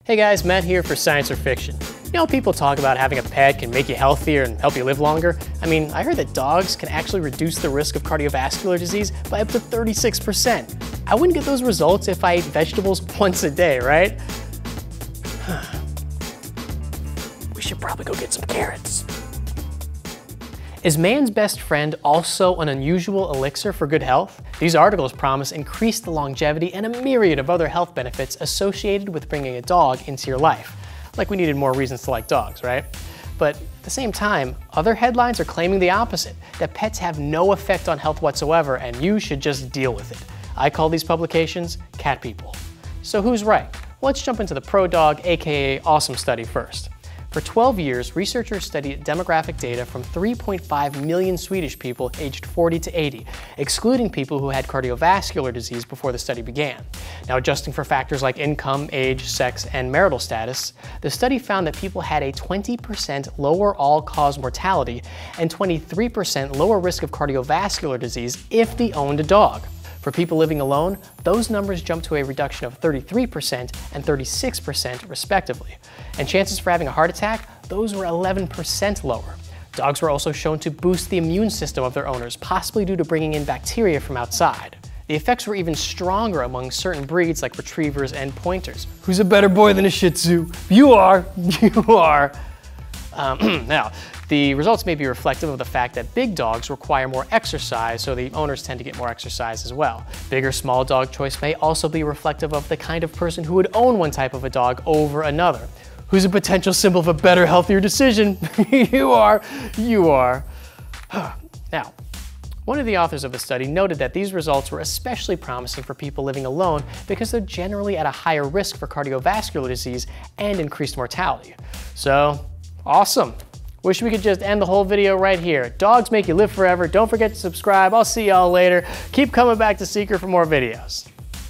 Hey guys, Matt here for Science or Fiction. You know, people talk about having a pet can make you healthier and help you live longer. I mean, I heard that dogs can actually reduce the risk of cardiovascular disease by up to 36%. I wouldn't get those results if I ate vegetables once a day, right? We should probably go get some carrots. Is man's best friend also an unusual elixir for good health? These articles promise increased longevity and a myriad of other health benefits associated with bringing a dog into your life. Like we needed more reasons to like dogs, right? But at the same time, other headlines are claiming the opposite, that pets have no effect on health whatsoever and you should just deal with it. I call these publications cat people. So who's right? Well, let's jump into the pro-dog, aka awesome study first. For 12 years, researchers studied demographic data from 3.5 million Swedish people aged 40 to 80, excluding people who had cardiovascular disease before the study began. Now, adjusting for factors like income, age, sex, and marital status, the study found that people had a 20% lower all-cause mortality and 23% lower risk of cardiovascular disease if they owned a dog. For people living alone, those numbers jumped to a reduction of 33% and 36% respectively. And chances for having a heart attack, those were 11% lower. Dogs were also shown to boost the immune system of their owners, possibly due to bringing in bacteria from outside. The effects were even stronger among certain breeds like retrievers and pointers. Who's a better boy than a Shih Tzu? You are, you are. Now, the results may be reflective of the fact that big dogs require more exercise, so the owners tend to get more exercise as well. Big or small dog choice may also be reflective of the kind of person who would own one type of a dog over another. Who's a potential symbol of a better, healthier decision? You are, you are. Now, one of the authors of the study noted that these results were especially promising for people living alone because they're generally at a higher risk for cardiovascular disease and increased mortality. So, awesome. Wish we could just end the whole video right here. Dogs make you live forever. Don't forget to subscribe. I'll see y'all later. Keep coming back to Seeker for more videos.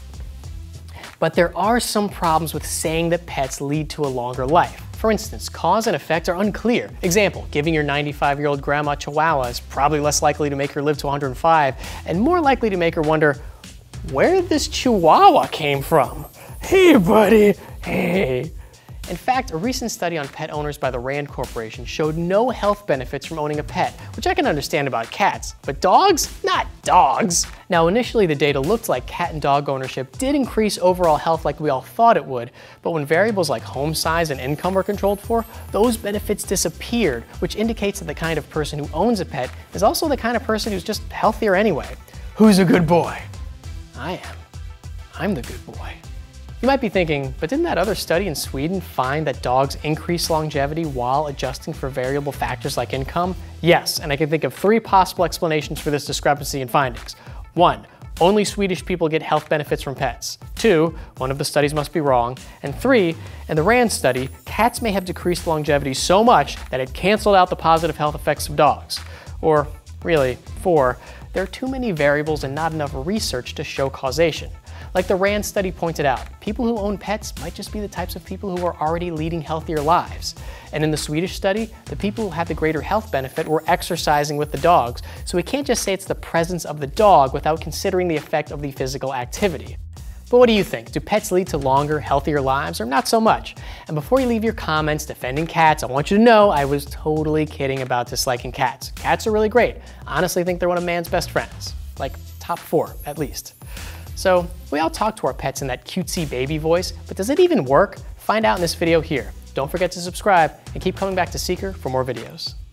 But there are some problems with saying that pets lead to a longer life. For instance, cause and effect are unclear. Example, giving your 95-year-old grandma Chihuahua is probably less likely to make her live to 105 and more likely to make her wonder where this Chihuahua came from. Hey buddy, hey. In fact, a recent study on pet owners by the Rand Corporation showed no health benefits from owning a pet, which I can understand about cats, but dogs? Not dogs! Now, initially the data looked like cat and dog ownership did increase overall health like we all thought it would, but when variables like home size and income were controlled for, those benefits disappeared, which indicates that the kind of person who owns a pet is also the kind of person who's just healthier anyway. Who's a good boy? I am. I'm the good boy. You might be thinking, but didn't that other study in Sweden find that dogs increase longevity while adjusting for variable factors like income? Yes, and I can think of 3 possible explanations for this discrepancy in findings. 1, only Swedish people get health benefits from pets. 2, one of the studies must be wrong. And 3, in the Rand study, cats may have decreased longevity so much that it canceled out the positive health effects of dogs. Or really, 4, there are too many variables and not enough research to show causation. Like the Rand study pointed out, people who own pets might just be the types of people who are already leading healthier lives. And in the Swedish study, the people who had the greater health benefit were exercising with the dogs, so we can't just say it's the presence of the dog without considering the effect of the physical activity. But what do you think? Do pets lead to longer, healthier lives, or not so much? And before you leave your comments defending cats, I want you to know I was totally kidding about disliking cats. Cats are really great. I honestly think they're one of man's best friends. Like top 4, at least. So, we all talk to our pets in that cutesy baby voice, but does it even work? Find out in this video here. Don't forget to subscribe and keep coming back to Seeker for more videos.